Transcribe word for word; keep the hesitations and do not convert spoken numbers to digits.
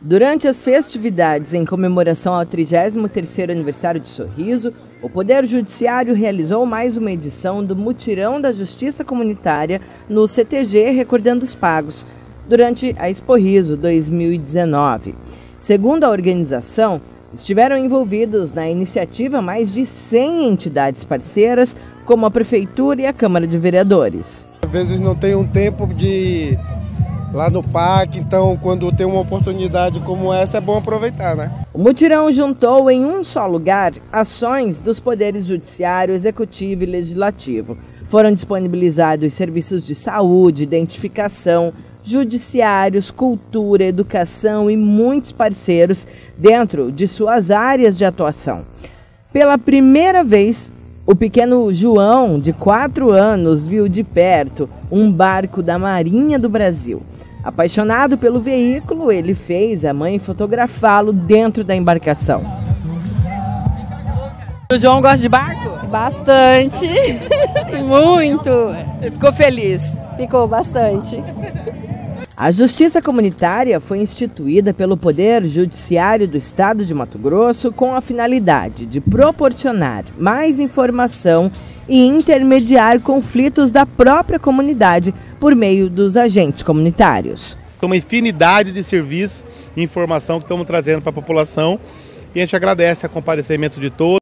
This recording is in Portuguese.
Durante as festividades em comemoração ao trigésimo terceiro aniversário de Sorriso, o Poder Judiciário realizou mais uma edição do Mutirão da Justiça Comunitária no C T G Recordando os Pagos, durante a Expo Riso dois mil e dezenove. Segundo a organização, estiveram envolvidos na iniciativa mais de cem entidades parceiras, como a Prefeitura e a Câmara de Vereadores. Às vezes não tem um tempo de lá no parque, então quando tem uma oportunidade como essa é bom aproveitar, né? O mutirão juntou em um só lugar ações dos poderes judiciário, executivo e legislativo. Foram disponibilizados serviços de saúde, identificação, judiciários, cultura, educação e muitos parceiros dentro de suas áreas de atuação. Pela primeira vez, o pequeno João, de quatro anos, viu de perto um barco da Marinha do Brasil. Apaixonado pelo veículo, ele fez a mãe fotografá-lo dentro da embarcação. O João gosta de barco? Bastante, muito. Ele ficou feliz? Ficou bastante. A Justiça Comunitária foi instituída pelo Poder Judiciário do Estado de Mato Grosso com a finalidade de proporcionar mais informação e intermediar conflitos da própria comunidade por meio dos agentes comunitários. Uma infinidade de serviços e informação que estamos trazendo para a população e a gente agradece o comparecimento de todos.